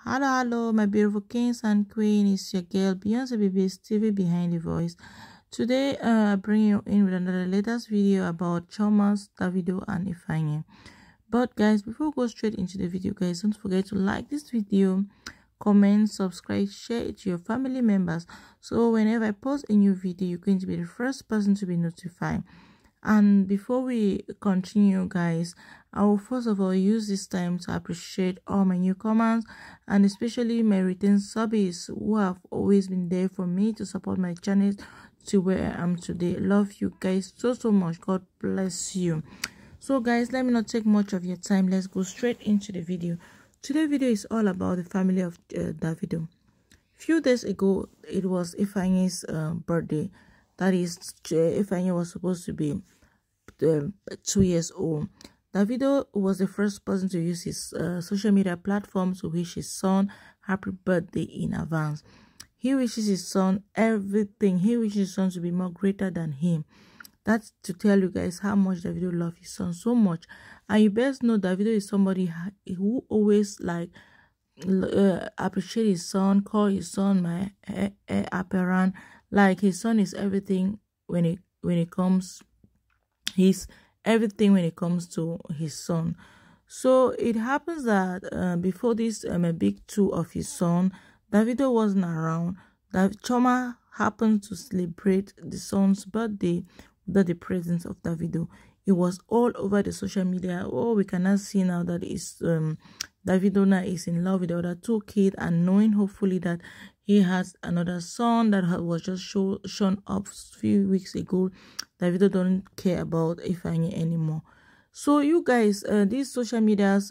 Hello, my beautiful kings and queen. It's your girl Beyonce Baby's TV behind the voice. Today, I bring you in with another latest video about Choma's, Davido, and Ifeanyi. But guys, before we go straight into the video, guys, don't forget to like this video, comment, subscribe, share it to your family members. So whenever I post a new video, you're going to be the first person to be notified. And before we continue, guys, I will first of all use this time to appreciate all my newcomers and especially my return subbies who have always been there for me to support my channel to where I am today. Love you guys so much. God bless you. So guys, let me not take much of your time. Let's go straight into the video. Today's video is all about the family of Davido. Few days ago, it was Ifeanyi's birthday. That is, Ifeanyi was supposed to be 2 years old. Davido was the first person to use his social media platform to wish his son happy birthday in advance. He wishes his son everything. He wishes his son to be more greater than him. That's to tell you guys how much Davido loves his son so much. And you best know Davido is somebody who always appreciate his son, call his son my apparent. Like his son is everything when it comes. He's everything when it comes to his son. So it happens that before this a big tour of his son, Davido wasn't around. That Choma happened to celebrate the son's birthday without the presence of Davido. It was all over the social media. Oh, we cannot see now that it's Davido now is in love with the other 2 kids, and knowing hopefully that he has another son that was just shown up a few weeks ago. Davido don't care about Ifeanyi anymore. So you guys, these social medias,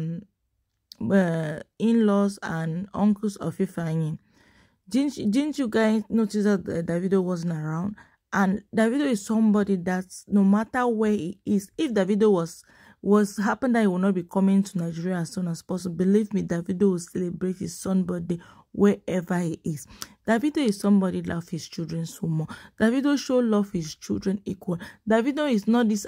in-laws and uncles of Ifeanyi, didn't you guys notice that Davido wasn't around? And Davido is somebody that's, no matter where he is, if Davido was happened that he will not be coming to Nigeria as soon as possible, believe me, Davido will celebrate his son's birthday wherever he is. Davido is somebody that loves his children so much. Davido show love his children equal. Davido is not this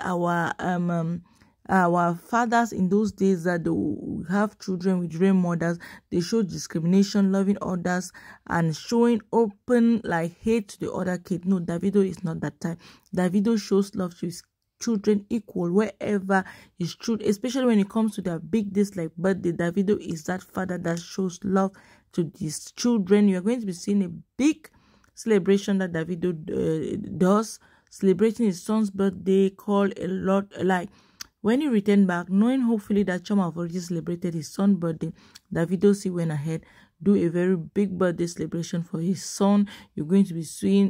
our fathers in those days that they have children with real mothers. They show discrimination, loving others, and showing open hate to the other kid. No, Davido is not that type. Davido shows love to his children equal wherever his children, especially when it comes to their big days like birthday. Davido is that father that shows love to these children. You are going to be seeing a big celebration that Davido does, celebrating his son's birthday. Call a lot, when he returned back, knowing hopefully that Choma have already celebrated his son's birthday, Davido went ahead, do a very big birthday celebration for his son. You're going to be seeing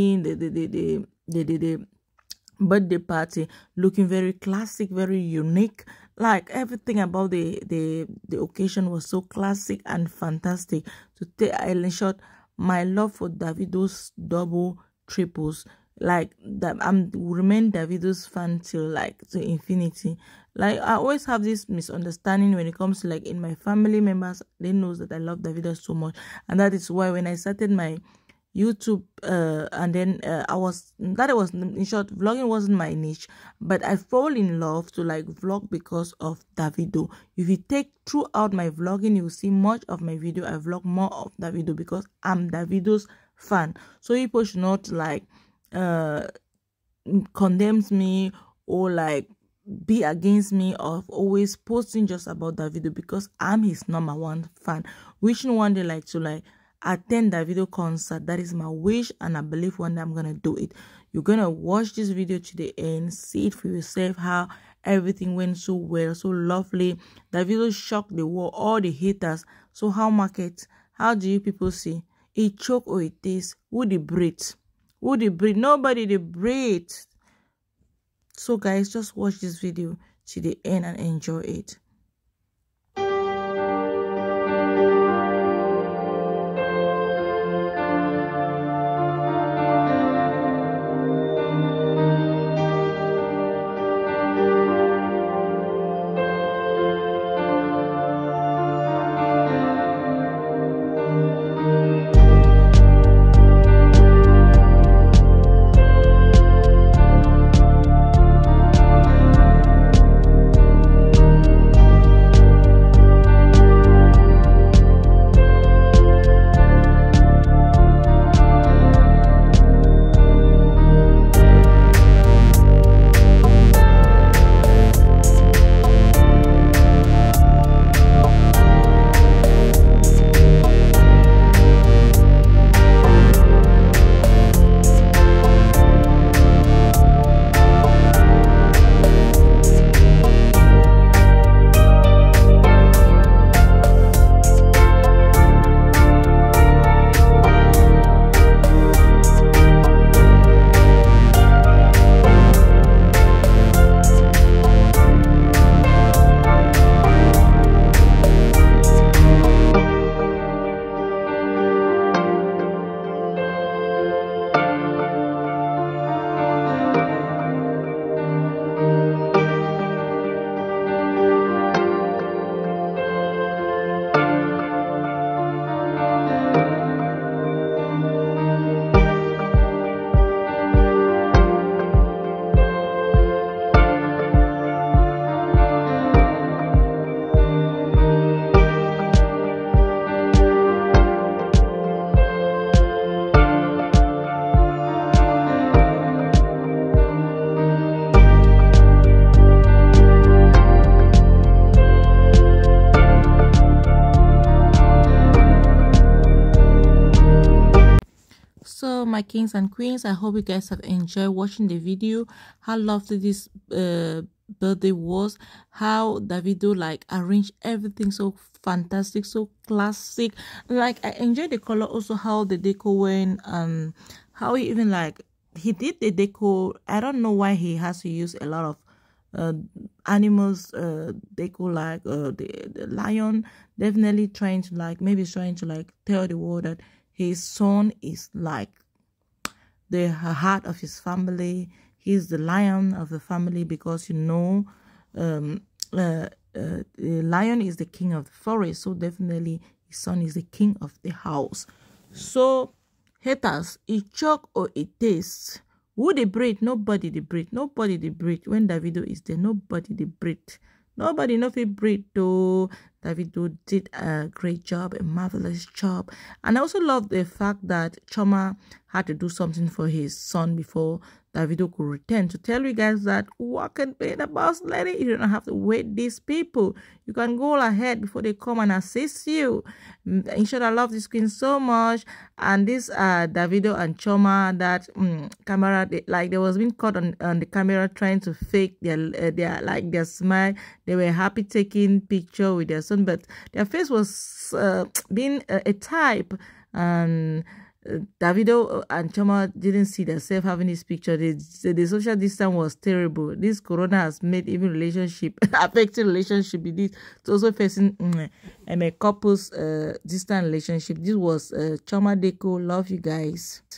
the birthday party looking very classic, very unique. Like everything about the occasion was so classic and fantastic. To take in short, my love for Davido's double triples, like that, remain Davido's fan till to infinity. I always have this misunderstanding when it comes to in my family members. They know that I love Davido so much, and that is why when I started my YouTube and then in short, vlogging wasn't my niche, but I fall in love to vlog because of Davido. If you take throughout my vlogging, you will see much of my video I vlog more of Davido because I'm Davido's fan. So people should not condemns me or be against me of always posting just about Davido, because I'm his #1 fan, wishing one day to attend Davido concert. That is my wish, and I believe one day I'm gonna do it. You're gonna watch this video to the end, see it for yourself how everything went so well, so lovely. Davido shocked the world, all the haters. So how do you people see it? Choke or it is? Who the breathe? Who the breathe? Nobody the breathe. So guys, just watch this video to the end and enjoy it. my kings and queens, I hope you guys have enjoyed watching the video. How lovely this birthday was, how Davido like arranged everything so fantastic, so classic. Like I enjoyed the color, also how the deco went, how he even like he did the deco. I don't know why he has to use a lot of animals deco, like the lion. Definitely trying to like, maybe trying to like tell the world that his son is like the heart of his family. He's the lion of the family, because you know the lion is the king of the forest, so definitely his son is the king of the house. So haters, it choke or it tastes. Who they breathe? Nobody they breathe. Nobody they breathe. When Davido is there, nobody they breathe. Nobody know if he breathe though. Davido did a great job, a marvelous job. And I also love the fact that Chioma had to do something for his son before Davido could return, to tell you guys that what can be the boss lady. You don't have to wait these people. You can go ahead before they come and assist you. Inshallah, I love this queen so much. And this Davido and Chioma, that camera, like they was being caught on the camera trying to fake their smile. They were happy taking picture with their son, but their face was being a type. And Davido and Chioma didn't see themselves having this picture. The social distance was terrible. This corona has made even relationship, affecting relationship. It is also facing a couple's distant relationship. This was Chioma Deco. Love you guys.